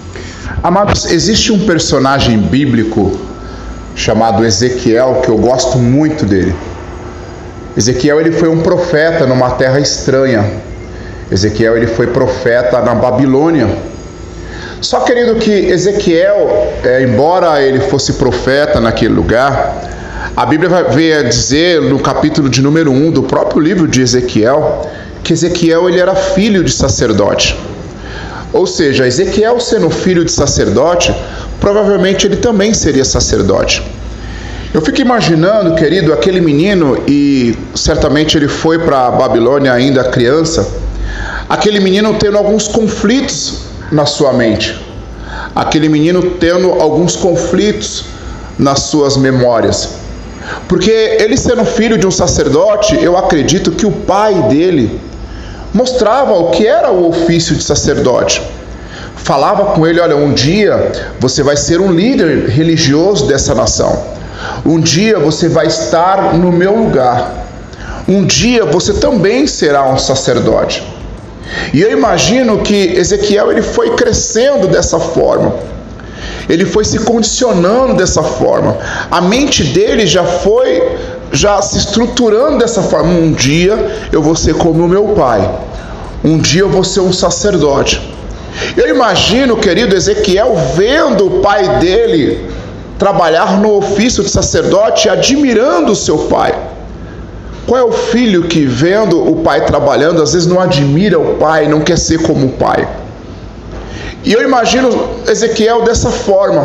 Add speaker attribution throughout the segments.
Speaker 1: Amados, existe um personagem bíblico chamado Ezequiel que eu gosto muito dele. Ezequiel, ele foi um profeta numa terra estranha. Ezequiel, ele foi profeta na Babilônia. Só, querido, que Ezequiel, embora ele fosse profeta naquele lugar, a Bíblia veio a dizer no capítulo de número 1 do próprio livro de Ezequiel, que Ezequiel, ele era filho de sacerdote. Ou seja, Ezequiel, sendo filho de sacerdote, provavelmente ele também seria sacerdote. Eu fico imaginando, querido, aquele menino, e certamente ele foi para a Babilônia ainda criança, aquele menino tendo alguns conflitos na sua mente, aquele menino tendo alguns conflitos nas suas memórias, porque ele sendo filho de um sacerdote, eu acredito que o pai dele mostrava o que era o ofício de sacerdote, falava com ele: olha, um dia você vai ser um líder religioso dessa nação, um dia você vai estar no meu lugar, um dia você também será um sacerdote. E eu imagino que Ezequiel, ele foi crescendo dessa forma, ele foi se condicionando dessa forma, a mente dele já se estruturando dessa forma: um dia eu vou ser como o meu pai, um dia eu vou ser um sacerdote. Eu imagino, querido, Ezequiel vendo o pai dele trabalhar no ofício de sacerdote, admirando o seu pai. Qual é o filho que, vendo o pai trabalhando, às vezes não admira o pai, não quer ser como o pai? E eu imagino Ezequiel dessa forma.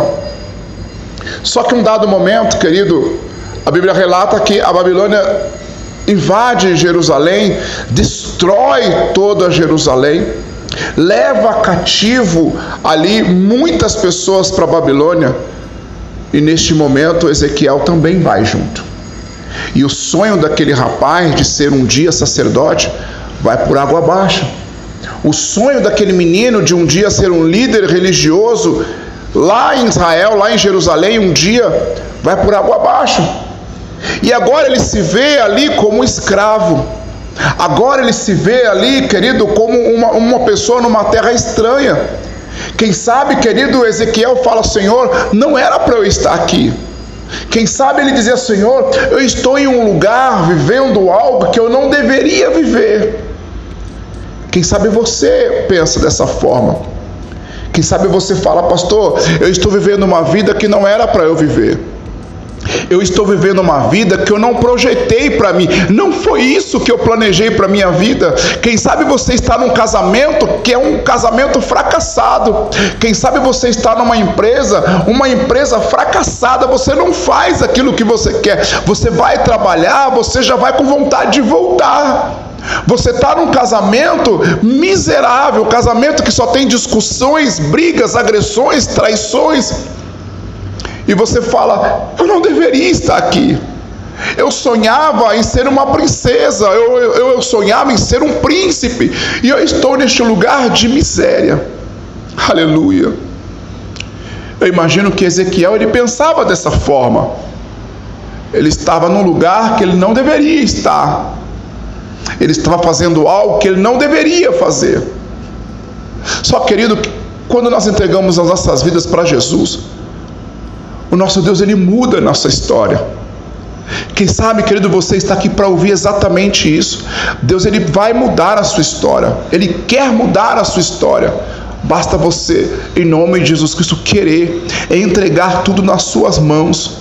Speaker 1: Só que um dado momento, querido, a Bíblia relata que a Babilônia invade Jerusalém, destrói toda Jerusalém, leva cativo ali muitas pessoas para a Babilônia, e neste momento Ezequiel também vai junto. E o sonho daquele rapaz de ser um dia sacerdote vai por água abaixo. O sonho daquele menino de um dia ser um líder religioso lá em Israel, lá em Jerusalém, um dia vai por água abaixo. E agora ele se vê ali como um escravo. Agora ele se vê ali, querido, como uma pessoa numa terra estranha. Quem sabe, querido, Ezequiel fala: Senhor, não era para eu estar aqui. Quem sabe ele dizia: Senhor, eu estou em um lugar vivendo algo que eu não deveria viver. Quem sabe você pensa dessa forma. Quem sabe você fala: pastor, eu estou vivendo uma vida que não era para eu viver. Eu estou vivendo uma vida que eu não projetei para mim. Não foi isso que eu planejei para minha vida. Quem sabe você está num casamento que é um casamento fracassado. Quem sabe você está numa empresa, uma empresa fracassada. Você não faz aquilo que você quer. Você vai trabalhar, você já vai com vontade de voltar. Você está num casamento miserável, casamento que só tem discussões, brigas, agressões, traições. E você fala: eu não deveria estar aqui. Eu sonhava em ser uma princesa, eu sonhava em ser um príncipe, e eu estou neste lugar de miséria. Aleluia. Eu imagino que Ezequiel, ele pensava dessa forma. Ele estava num lugar que ele não deveria estar. Ele estava fazendo algo que ele não deveria fazer. Só, querido, quando nós entregamos as nossas vidas para Jesus, o nosso Deus, ele muda a nossa história. Quem sabe, querido, você está aqui para ouvir exatamente isso. Deus, ele vai mudar a sua história. Ele quer mudar a sua história. Basta você, em nome de Jesus Cristo, querer, entregar tudo nas suas mãos.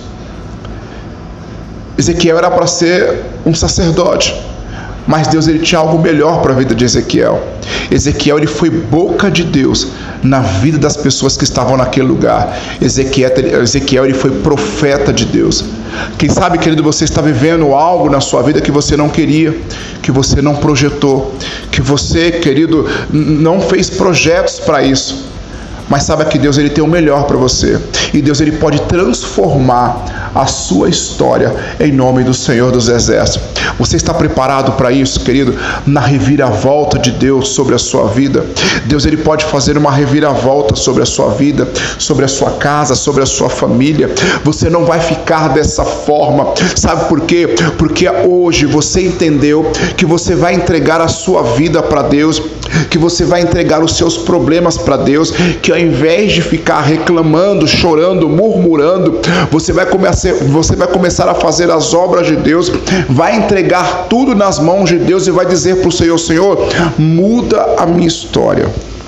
Speaker 1: Ezequiel era para ser um sacerdote, mas Deus, ele tinha algo melhor para a vida de Ezequiel. Ezequiel, ele foi boca de Deus na vida das pessoas que estavam naquele lugar. Ezequiel, ele foi profeta de Deus. Quem sabe, querido, você está vivendo algo na sua vida que você não queria, que você não projetou, que você, querido, não fez projetos para isso. Mas saiba que Deus, ele tem o melhor para você. E Deus, ele pode transformar a sua história em nome do Senhor dos Exércitos. Você está preparado para isso, querido? Na reviravolta de Deus sobre a sua vida. Deus, ele pode fazer uma reviravolta sobre a sua vida, sobre a sua casa, sobre a sua família. Você não vai ficar dessa forma. Sabe por quê? Porque hoje você entendeu que você vai entregar a sua vida para Deus, que você vai entregar os seus problemas para Deus, que ao invés de ficar reclamando, chorando, murmurando, você vai começar a fazer as obras de Deus, vai entregar tudo nas mãos de Deus e vai dizer para o Senhor: Senhor, muda a minha história.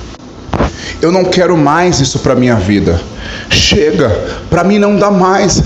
Speaker 1: Eu não quero mais isso para a minha vida. Chega, para mim não dá mais.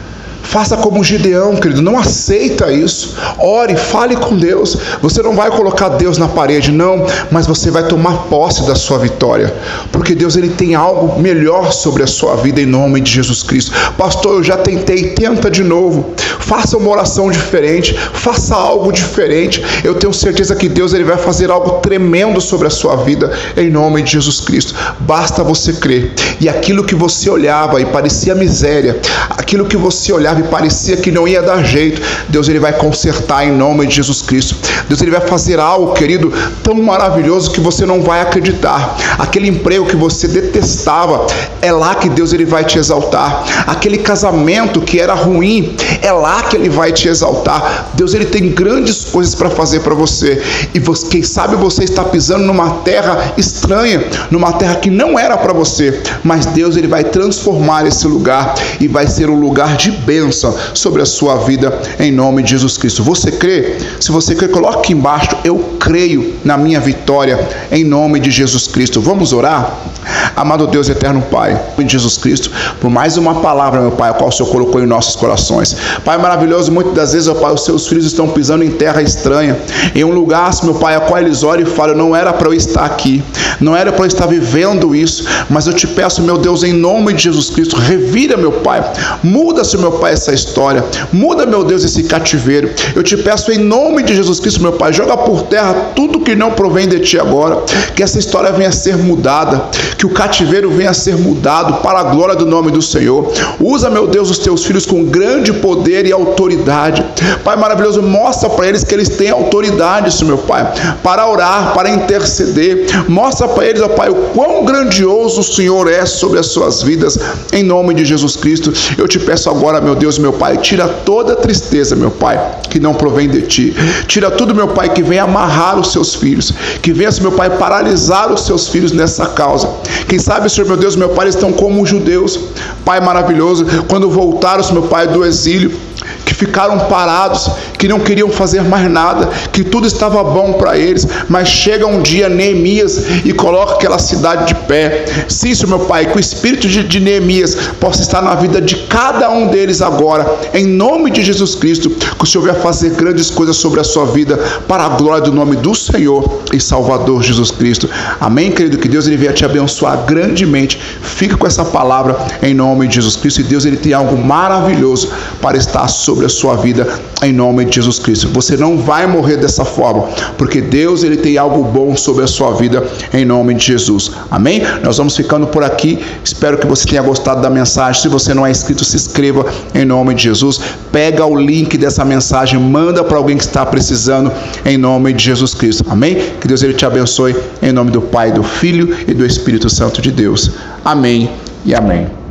Speaker 1: Faça como Gideão, querido, não aceita isso. Ore, fale com Deus. Você não vai colocar Deus na parede, não, mas você vai tomar posse da sua vitória, porque Deus, ele tem algo melhor sobre a sua vida em nome de Jesus Cristo. Pastor, eu já tentei, tenta de novo. Faça uma oração diferente, faça algo diferente. Eu tenho certeza que Deus, ele vai fazer algo tremendo sobre a sua vida em nome de Jesus Cristo. Basta você crer. E aquilo que você olhava e parecia miséria, aquilo que você olhava e parecia que não ia dar jeito, Deus, ele vai consertar em nome de Jesus Cristo. Deus, ele vai fazer algo, querido, tão maravilhoso que você não vai acreditar. Aquele emprego que você detestava, é lá que Deus, ele vai te exaltar. Aquele casamento que era ruim, é lá que ele vai te exaltar. Deus, ele tem grandes coisas para fazer para você. E você, quem sabe você está pisando numa terra estranha, numa terra que não era para você, mas Deus, ele vai transformar esse lugar e vai ser um lugar de bênção sobre a sua vida em nome de Jesus Cristo. Você crê? Se você crê, coloque aqui embaixo: eu creio na minha vitória em nome de Jesus Cristo. Vamos orar? Amado Deus eterno Pai, em Jesus Cristo, por mais uma palavra, meu Pai, a qual o Senhor colocou em nossos corações. Pai maravilhoso, muitas das vezes, meu Pai, os seus filhos estão pisando em terra estranha, em um lugar, meu Pai, a qual eles olham e falam: não era para eu estar aqui, não era para eu estar vivendo isso, mas eu te peço, meu Deus, em nome de Jesus Cristo, revira, meu Pai, muda-se, meu Pai, essa história, muda, meu Deus, esse cativeiro. Eu te peço em nome de Jesus Cristo, meu Pai, joga por terra tudo que não provém de Ti agora, que essa história venha a ser mudada, que o cativeiro venha a ser mudado para a glória do nome do Senhor. Usa, meu Deus, os Teus filhos com grande poder e autoridade. Pai maravilhoso, mostra para eles que eles têm autoridade, meu Pai, para orar, para interceder. Mostra para eles, ó Pai, o quão grandioso o Senhor é sobre as suas vidas, em nome de Jesus Cristo. Eu te peço agora, meu Deus, meu Pai, tira toda a tristeza, meu Pai, que não provém de Ti. Tira tudo, meu Pai, que venha amarrar os seus filhos, que venha, meu Pai, paralisar os seus filhos nessa causa. Quem sabe, Senhor, meu Deus, meu Pai, eles estão como os judeus, Pai maravilhoso, quando voltaram, meu Pai, do exílio, que ficaram parados, que não queriam fazer mais nada, que tudo estava bom para eles, mas chega um dia Neemias e coloca aquela cidade de pé. Sim, Senhor, meu Pai, que o espírito de Neemias possa estar na vida de cada um deles agora, em nome de Jesus Cristo, que o Senhor venha fazer grandes coisas sobre a sua vida, para a glória do nome do Senhor e Salvador Jesus Cristo. Amém, querido? Que Deus, ele venha te abençoar grandemente. Fique com essa palavra em nome de Jesus Cristo, e Deus, ele tem algo maravilhoso para estar sobre a sua vida em nome de Jesus Cristo. Você não vai morrer dessa forma, porque Deus, ele tem algo bom sobre a sua vida em nome de Jesus. Amém? Nós vamos ficando por aqui. Espero que você tenha gostado da mensagem. Se você não é inscrito, se inscreva em nome de Jesus. Pega o link dessa mensagem, manda para alguém que está precisando em nome de Jesus Cristo. Amém? Que Deus, ele te abençoe em nome do Pai, do Filho e do Espírito Santo de Deus. Amém e amém.